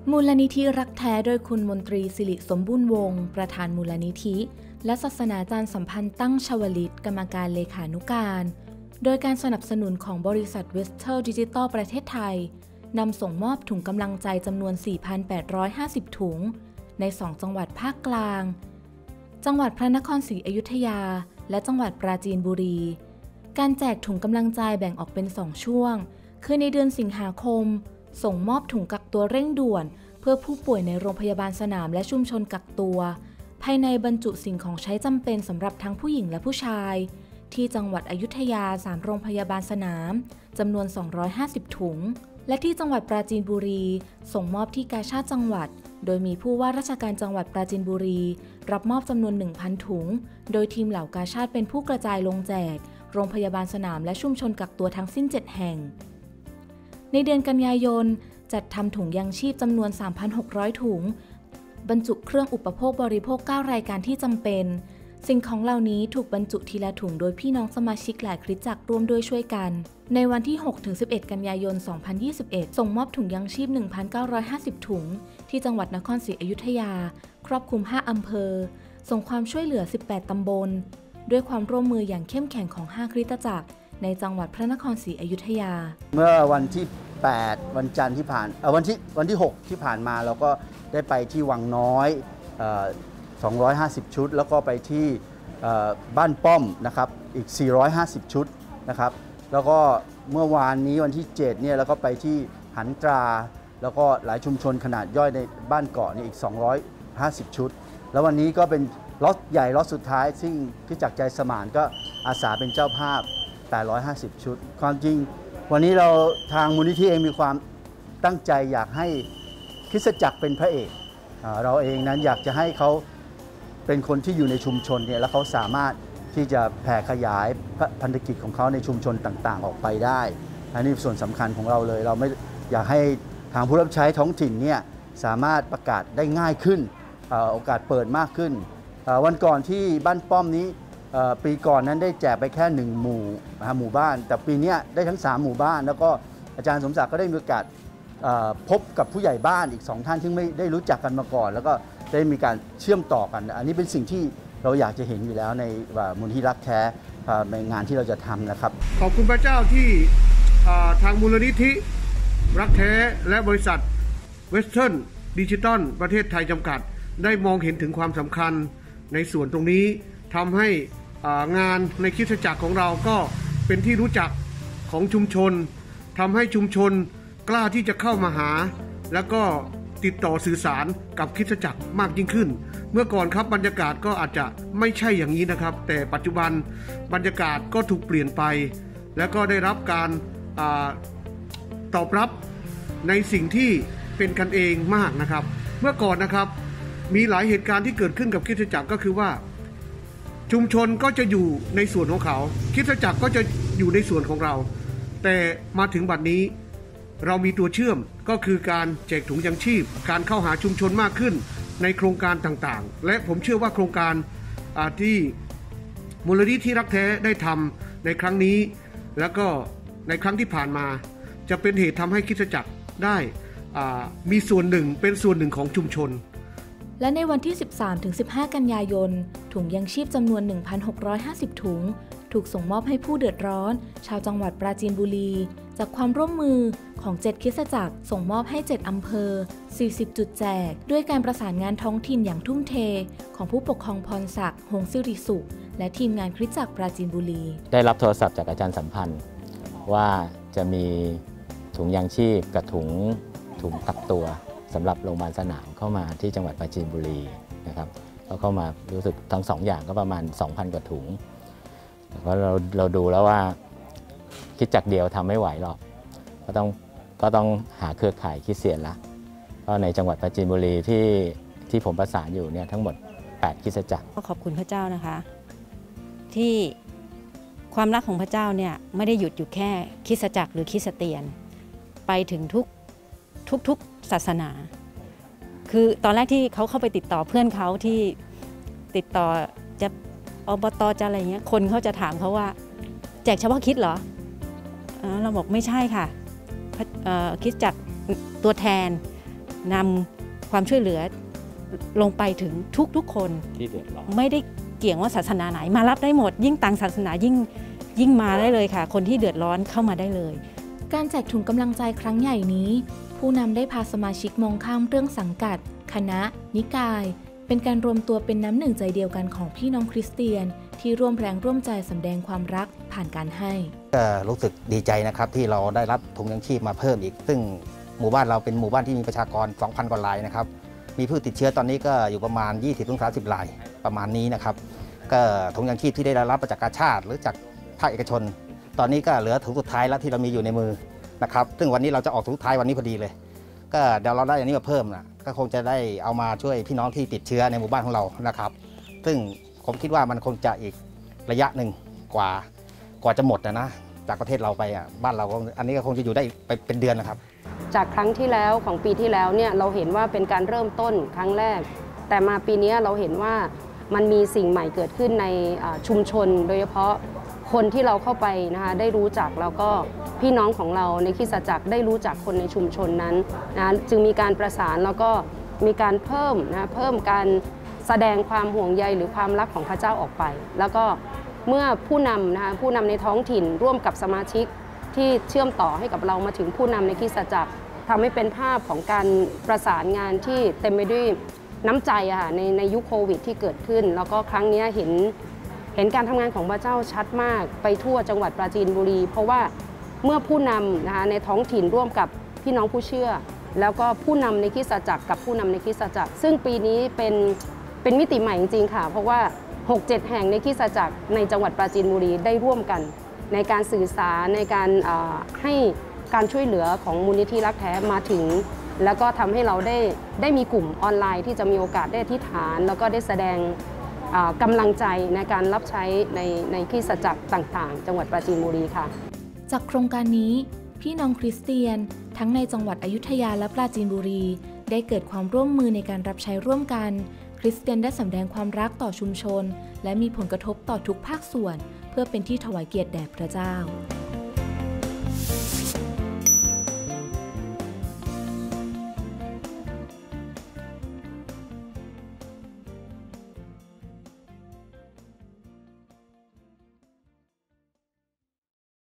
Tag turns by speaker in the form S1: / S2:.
S1: มูลนิธิรักแท้โดยคุณมนตรีสิริสมบูรณ์วงศ์ประธานมูลนิธิและศาสนาจารย์สัมพันธ์ตั้งชวลิตกรรมการเลขานุการโดยการสนับสนุนของบริษัทเวสเทิลดิจิทัลประเทศไทยนำส่งมอบถุงกำลังใจจำนวน 4,850 ถุงใน 2 จังหวัดภาคกลางจังหวัดพระนครศรีอยุธยาและจังหวัดปราจีนบุรีการแจกถุงกำลังใจแบ่งออกเป็น 2 ช่วงคือในเดือนสิงหาคมส่งมอบถุงกักตัวเร่งด่วนเพื่อผู้ป่วยในโรงพยาบาลสนามและชุมชนกักตัวภายในบรรจุสิ่งของใช้จำเป็นสำหรับทั้งผู้หญิงและผู้ชายที่จังหวัดอยุธยา3โรงพยาบาลสนามจำนวน250ถุงและที่จังหวัดปราจีนบุรีส่งมอบที่กาชาดจังหวัดโดยมีผู้ว่าราชการจังหวัดปราจีนบุรีรับมอบจำนวน 1,000 ถุงโดยทีมเหล่ากาชาดเป็นผู้กระจายลงแจกโรงพยาบาลสนามและชุมชนกักตัวทั้งสิ้น7แห่งในเดือนกันยายนจัดทำถุงยังชีพจำนวน 3,600 ถุงบรรจุเครื่องอุปโภคบริโภค9รายการที่จำเป็นสิ่งของเหล่านี้ถูกบรรจุทีละถุงโดยพี่น้องสมาชิกหลายคริสตจักรร่วมด้วยช่วยกันในวันที่ 6-11 กันยายน 2021 ส่งมอบถุงยังชีพ 1,950 ถุงที่จังหวัดนครศรีอยุธยาครอบคลุม5อำเภอส่งความช่วยเหลือ18ตำบลด้วยความร่วมมืออย่างเข้มแข็งของ5คริสตจักรในจังหวัดพระนครศรีอยุธยา
S2: เมื่อวันที่8วันจันทร์ที่ผ่านวันที่6ที่ผ่านมาเราก็ได้ไปที่วังน้อย250 ชุดแล้วก็ไปที่บ้านป้อมนะครับอีก450 ชุดนะครับแล้วก็เมื่อวานนี้วันที่7เนี่ยแล้วก็ไปที่หันตราแล้วก็หลายชุมชนขนาดย่อยในบ้านเกาะนี่อีก250 ชุดแล้ววันนี้ก็เป็นล็อตใหญ่ล็อตสุดท้ายซึ่งคริสตจักรใจสมานก็อาสาเป็นเจ้าภาพ850 ชุดความจริงวันนี้เราทางมูลนิธิเองมีความตั้งใจอยากให้คริสตจักรเป็นพระเอกเราเองนั้นอยากจะให้เขาเป็นคนที่อยู่ในชุมชนเนี่ยแล้วเขาสามารถที่จะแผ่ขยายพันธกิจของเขาในชุมชนต่างๆออกไปได้อันนี้ส่วนสำคัญของเราเลยเราไม่อยากให้ทางผู้รับใช้ท้องถิ่นเนี่ยสามารถประกาศได้ง่ายขึ้นโอกาสเปิดมากขึ้นวันก่อนที่บ้านป้อมนี้ปีก่อนนั้นได้แจกไปแค่1หมู่บ้านแต่ปีนี้ได้ทั้ง3หมู่บ้านแล้วก็อาจารย์สมศักดิ์ก็ได้มีโอกาสพบกับผู้ใหญ่บ้านอีก2ท่านที่ไม่ได้รู้จักกันมาก่อนแล้วก็ได้มีการเชื่อมต่อกันอันนี้เป็นสิ่งที่เราอยากจะเห็นอยู่แล้วในมูลนิธิรักแท้ในงานที่เราจะทำนะครับ
S3: ขอบคุณพระเจ้าที่ทางมูลนิธิรักแท้และบริษัทเวสเทิร์นดิจิทัลประเทศไทยจำกัดได้มองเห็นถึงความสำคัญในส่วนตรงนี้ทำให้งานในคริสตจักรของเราก็เป็นที่รู้จักของชุมชนทำให้ชุมชนกล้าที่จะเข้ามาหาแล้วก็ติดต่อสื่อสารกับคริสตจักรมากยิ่งขึ้นเมื่อก่อนครับบรรยากาศก็อาจจะไม่ใช่อย่างนี้นะครับแต่ปัจจุบันบรรยากาศก็ถูกเปลี่ยนไปแล้วก็ได้รับการตอบรับในสิ่งที่เป็นกันเองมากนะครับเมื่อก่อนนะครับมีหลายเหตุการณ์ที่เกิดขึ้นกับคริสตจักรก็คือว่าชุมชนก็จะอยู่ในส่วนของเขาคริสตจักรก็จะอยู่ในส่วนของเราแต่มาถึงบัดนี้เรามีตัวเชื่อมก็คือการแจกถุงยังชีพการเข้าหาชุมชนมากขึ้นในโครงการต่างๆและผมเชื่อว่าโครงการที่มูลนิธิรักแท้ได้ทำในครั้งนี้แล้วก็ในครั้งที่ผ่านมาจะเป็นเหตุทำให้คริสตจักรได้มีส่วนหนึ่งเป็นส่วนหนึ่งของชุมชน
S1: และในวันที่ 13-15 กันยายนถุงยังชีพจำนวน 1,650 ถุงถูกส่งมอบให้ผู้เดือดร้อนชาวจังหวัดปราจีนบุรีจากความร่วมมือของ7คริสตจักรส่งมอบให้7อำเภอ40จุดแจกด้วยการประสานงานท้องถิ่นอย่างทุ่มเทของผู้ปกครองพรศักดิ์หงสิริสุขและทีมงานคริสตจักรปราจีนบุรี
S4: ได้รับโทรศัพท์จากอาจารย์สัมพันธ์ว่าจะมีถุงยังชีพกับถุงกักตัวสำหรับโรงพยาบาลสนามเข้ามาที่จังหวัดปราจีนบุรีนะครับก็เข้ามารู้สึกทั้ง2อย่างก็ประมาณ 2,000 กว่าถุงเพราะเราดูแล้วว่าคิดจักเดียวทำไม่ไหวหรอกก็ต้องหาเครือข่ายคริสเตียนละก็ในจังหวัดปราจีนบุรีที่ผมประสานอยู่เนี่ยทั้งหมด8คริสตจักร
S5: ก็ขอบคุณพระเจ้านะคะที่ความรักของพระเจ้าเนี่ยไม่ได้หยุดอยู่แค่คริสตจักรหรือคริสเตียนไปถึงทุกศาสนาคือตอนแรกที่เขาเข้าไปติดต่อเพื่อนเขาที่ติดต่อจะอบตจะอะไรเงี้ยคนเขาจะถามเขาว่าแจกเฉพาะคริสต์เหรอเราบอกไม่ใช่ค่ะคริสตจักรตัวแทนนำความช่วยเหลือลงไปถึงทุกคน
S4: ที่เดือดร้อน
S5: ไม่ได้เกี่ยงว่าศาสนาไหนมารับได้หมดยิ่งต่างศาสนายิ่งมาได้เลยค่ะคนที่เดือดร้อนเข้ามาได้เลย
S1: การแจกถุงกำลังใจครั้งใหญ่นี้ผู้นำได้พาสมาชิกมองข้ามเรื่องสังกัดคณะนิกายเป็นการรวมตัวเป็นน้ำหนึ่งใจเดียวกันของพี่น้องคริสเตียนที่ร่วมแรงร่วมใจสำแดงความรักผ่านการให้
S6: ก็รู้สึกดีใจนะครับที่เราได้รับถุงยังชีพมาเพิ่มอีกซึ่งหมู่บ้านเราเป็นหมู่บ้านที่มีประชากร 2,000 กว่ารายนะครับมีผู้ติดเชื้อตอนนี้ก็อยู่ประมาณ 20-30 รายประมาณนี้นะครับก็ถุงยังชีพที่ได้รับมาจากกาชาติหรือจากภาคเอกชนตอนนี้ก็เหลือถุงสุดท้ายแล้วที่เรามีอยู่ในมือนะครับซึ่งวันนี้เราจะออกถุงสุดท้ายวันนี้พอดีเลยก็เดี๋ยวเราได้อันนี้มาเพิ่มนะก็คงจะได้เอามาช่วยพี่น้องที่ติดเชื้อในหมู่บ้านของเรานะครับซึ่งผมคิดว่ามันคงจะอีกระยะหนึ่งกว่าจะหมดนะจากประเทศเราไปบ้านเราอันนี้ก็คงจะอยู่ได้ไปเป็นเดือนนะครับ
S7: จากครั้งที่แล้วของปีที่แล้วเนี่ยเราเห็นว่าเป็นการเริ่มต้นครั้งแรกแต่มาปีนี้เราเห็นว่ามันมีสิ่งใหม่เกิดขึ้นในชุมชนโดยเฉพาะคนที่เราเข้าไปนะคะได้รู้จักแล้วก็พี่น้องของเราในคริสตจักรได้รู้จักคนในชุมชนนั้นนะจึงมีการประสานแล้วก็มีการเพิ่มการแสดงความห่วงใยหรือความรักของพระเจ้าออกไปแล้วก็เมื่อผู้นำในท้องถิ่นร่วมกับสมาชิกที่เชื่อมต่อให้กับเรามาถึงผู้นำในคริสตจักรทำให้เป็นภาพของการประสานงานที่เต็มไปด้วยน้ำใจในยุคโควิดที่เกิดขึ้นแล้วก็ครั้งนี้เห็นการทำงานของพระเจ้าชัดมากไปทั่วจังหวัดปราจีนบุรีเพราะว่าเมื่อผู้นำในท้องถิ่นร่วมกับพี่น้องผู้เชื่อแล้วก็ผู้นำในคริสตจักรกับผู้นำในคริสตจักรซึ่งปีนี้เป็นมิติใหม่จริงๆค่ะเพราะว่า 6-7 แห่งในคริสตจักรในจังหวัดปราจีนบุรีได้ร่วมกันในการสื่อสารในการให้การช่วยเหลือของมูลนิธิรักแท้มาถึงแล้วก็ทำให้เราได้มีกลุ่มออนไลน์ที่จะมีโอกาสได้อธิษฐานแล้วก็ได้แสดงกำลังใจในการรับใช้ในคริสตจักรต่างๆจังหวัดปราจีนบุรีค่ะ
S1: จากโครงการนี้พี่น้องคริสเตียนทั้งในจังหวัดอยุธยาและปราจีนบุรีได้เกิดความร่วมมือในการรับใช้ร่วมกันคริสเตียนได้สำแดงความรักต่อชุมชนและมีผลกระทบต่อทุกภาคส่วนเพื่อเป็นที่ถวายเกียรติแด่พระเจ้า